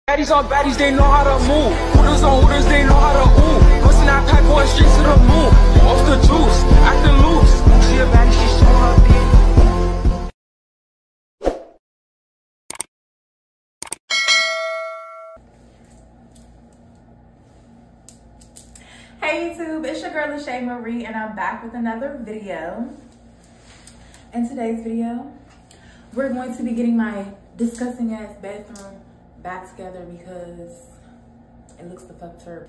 Baddies on baddies, they know how to move. Hooters on hooters, they know how to ooh. Bustin' that pack, going straight to the moon. Off the juice, acting loose. See a baddie, she showing her beat. Hey YouTube, it's your girl Lachey Marie and I'm back with another video. In today's video, we're going to be getting my disgusting ass bathroom back together because it looks the fuck turd.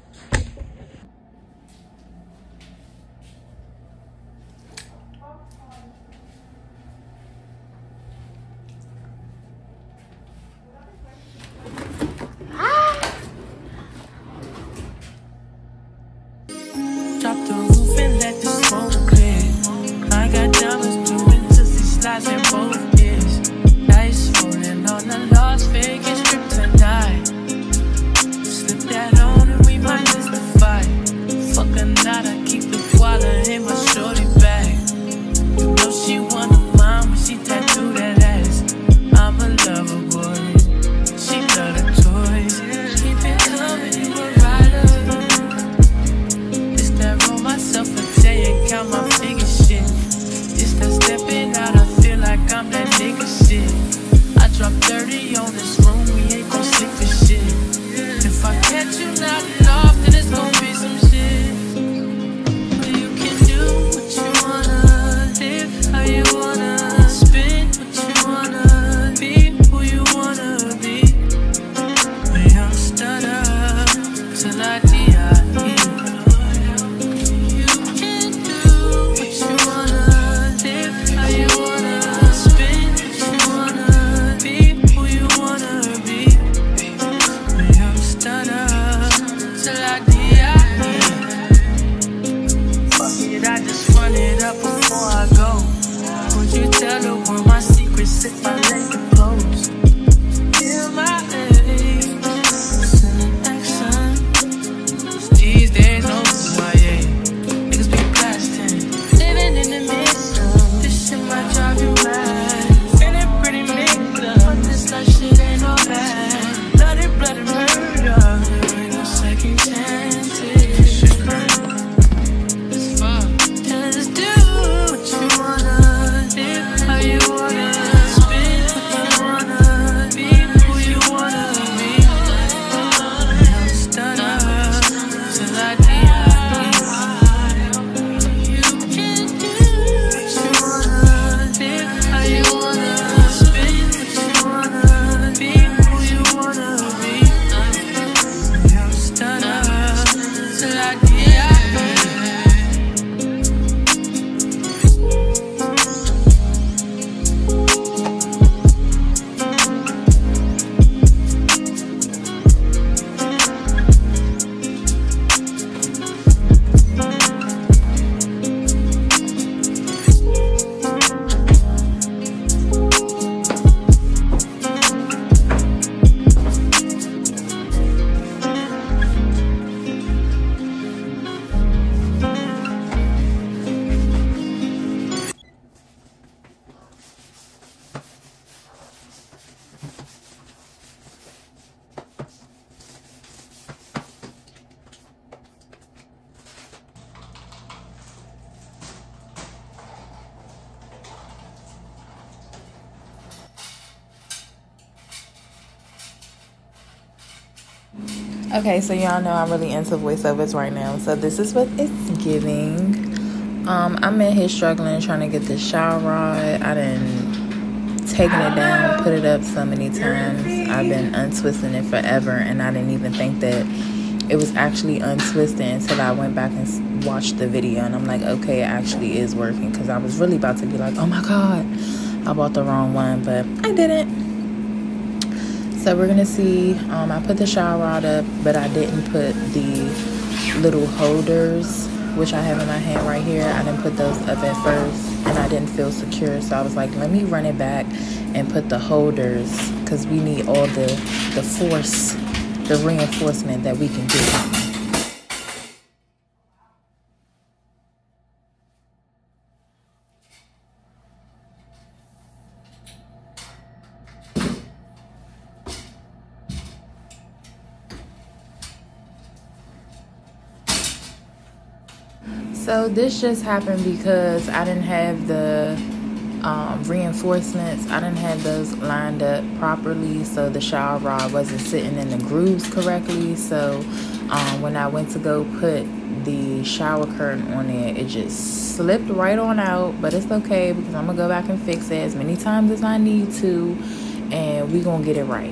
Drop the roof and let the smoke clear. I got diamonds doing just these slides in both ears. Dice rolling on the Las Vegas strip tonight. Slip that on and we might miss the fight. Fuck a night, I keep the wallet in my shorty bag. You know she wanna mine when she tattoo that ass. I'm a lover boy, she love the toys. Keep it coming, you a rider. Roll myself a J and count my figure shit. It's that stepping out, I feel like I'm that nigga shit. I drop 30 on this room, we ain't gon' sleep for shit. If I catch you nodding off, then it's gon' be some shit. But you can do what you wanna, live how you wanna, spin what you wanna, be who you wanna be. We don't stutter till I die. I just run it up before I go. Would you tell the world my secrets if I let you close? Feel my age, sending action. These days, no who I am. Niggas be blasting, living in the mix. This shit might drive you mad. Feeling pretty mixed up, but this life shit ain't all bad. Bloody, bloody murder, there ain't no second chances. Okay, so y'all know I'm really into voiceovers right now. So this is what it's giving. I'm in here struggling trying to get this shower rod. I done taken it down, put it up so many times. I've been untwisting it forever, and I didn't even think that it was actually untwisted until I went back and watched the video. And I'm like, okay, it actually is working, because I was really about to be like, oh my God, I bought the wrong one, but I didn't. So we're gonna see. I put the shower rod up, but I didn't put the little holders, which I have in my hand right here. I didn't put those up at first, and I didn't feel secure. So I was like, let me run it back and put the holders, because we need all the force, the reinforcement that we can do. So this just happened because I didn't have the reinforcements. I didn't have those lined up properly, so the shower rod wasn't sitting in the grooves correctly. So when I went to go put the shower curtain on it, it just slipped right on out. But it's okay because I'm gonna go back and fix it as many times as I need to, and we gonna get it right.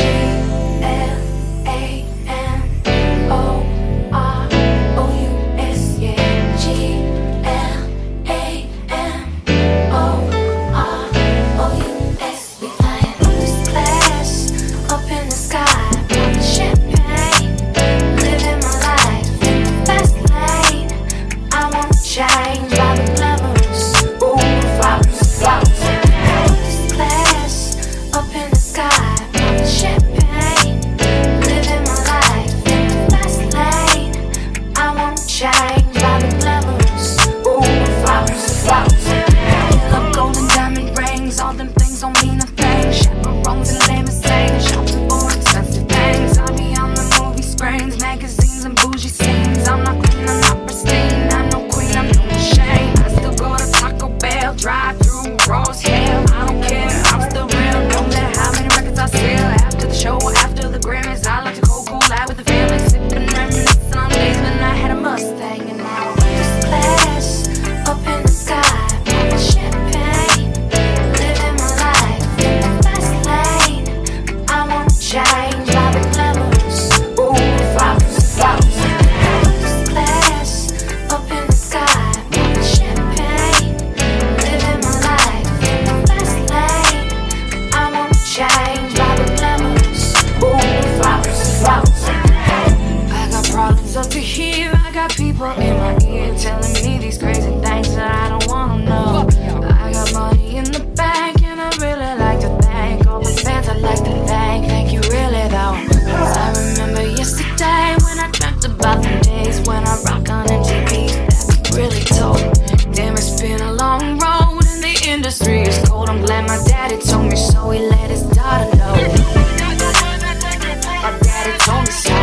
People in my ear telling me these crazy things that I don't wanna know. I got money in the bank and I really like to thank all the fans. I like to thank you really though. 'Cause I remember yesterday when I dreamt about the days when I rock on MTV. That really told. Damn, it's been a long road and the industry is cold. I'm glad my daddy told me so. He let his daughter know. My daddy told me so.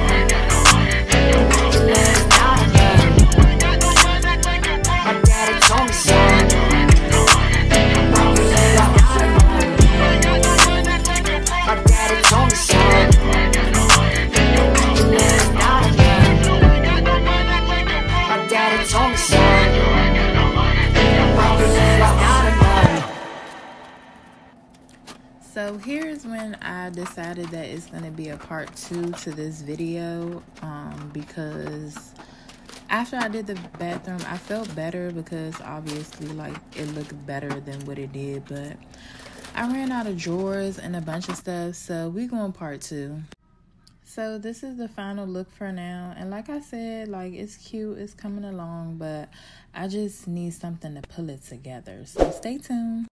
So here's when I decided that it's going to be a part 2 to this video, because after I did the bathroom, I felt better because obviously like it looked better than what it did, but I ran out of drawers and a bunch of stuff, so we going part 2. So this is the final look for now, and like I said, like it's cute, it's coming along, but I just need something to pull it together, so stay tuned.